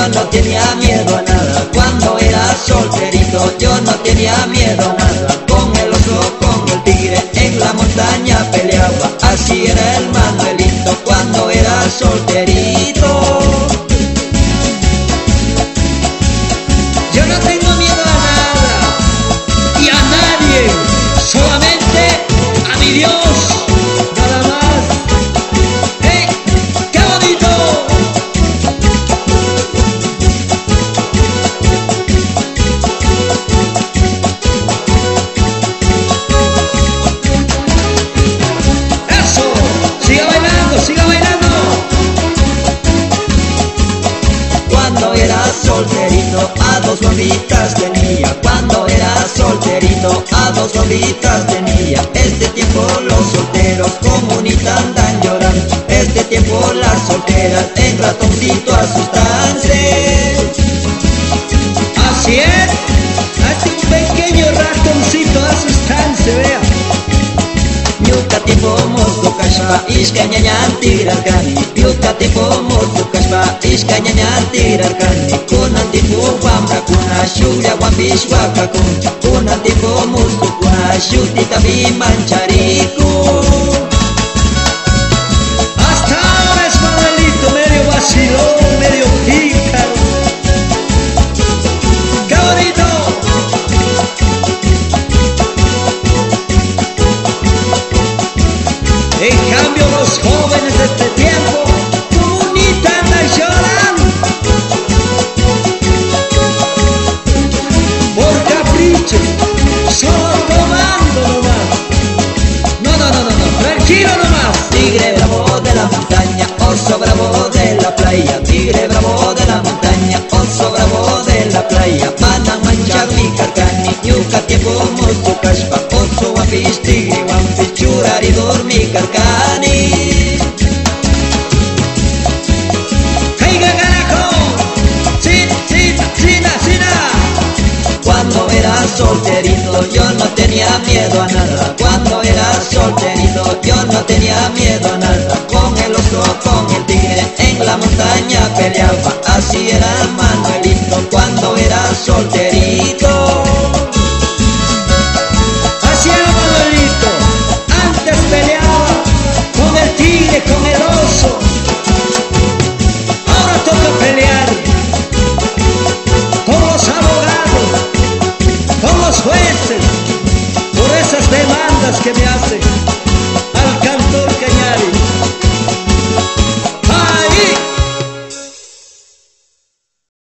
yo no tenía miedo a nada. Cuando era solterito yo no tenía miedo a nada. Con el oso, con el tigre, en la montaña peleaba. Así era el Manuelito cuando era solterito. Yo no tengo miedo a nada y a nadie, solamente a mi Dios, nada más. ¡Hey! ¡Qué bonito! ¡Eso! ¡Siga bailando, siga bailando! Cuando era solterito a dos bombitas tenía. Cuando era solterito a dos bombitas tenía. Este tiempo los solteros comunita andan llorando. Este tiempo las solteras en ratoncito asustarse. Así es, hace un pequeño ratoncito asustarse, vea. Ñuka tipo mosto kashpa ishka ñañan tirarkani. Ñuka tipo mosto kashpa ishka ñañan tirarkani. Kunan tipo wamrakuna shukllawanpish wakakuna. Kunan tipo mustukuna shuktitapi mancharikun. Hasta ahora es Manuelito, medio vacilón, medio pícaro. ¡Qué bonito! En cambio los jóvenes de este tiempo comunita andan llorando por capricho, solo tomando nomás. No, tranquilo nomás. Tigre bravo de la montaña, oso bravo de la playa. Tigre bravo de la montaña, oso bravo de la playa. Van a manchar mi carcani, ñuka tiempo mosto kashpa. Oso wampish, tigre wampish, churar y dormir carcani. ¡Caiga carajo! ¡Sina! Cuando era solterito yo no tenía miedo a nada. Cuando era solterito yo no tenía miedo a nada. Con el oso, con el tigre, en la montaña peleaba. Así era Manuelito cuando era solterito. Así era Manuelito, antes peleaba con el tigre, con el oso. Ahora toca pelear con los abogados, con los jueces, por esas demandas que me hacen.